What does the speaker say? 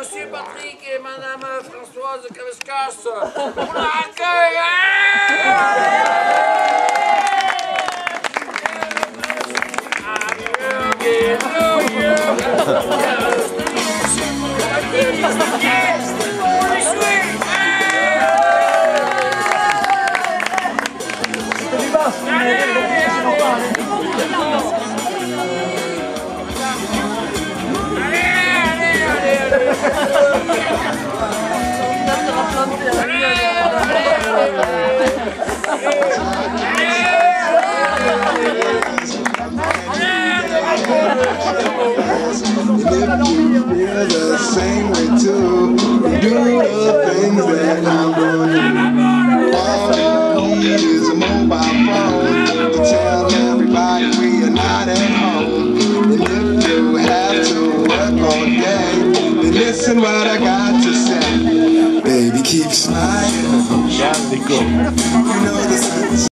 Monsieur Patrick et Madame Françoise Cavescas pour l'accueil. Feel the same way too. Do the things that I'm doing. All you need is a mobile phone to tell everybody we are not at home. And if you have to work all day, then listen what I got to say. Baby, keep smiling. You know the sun's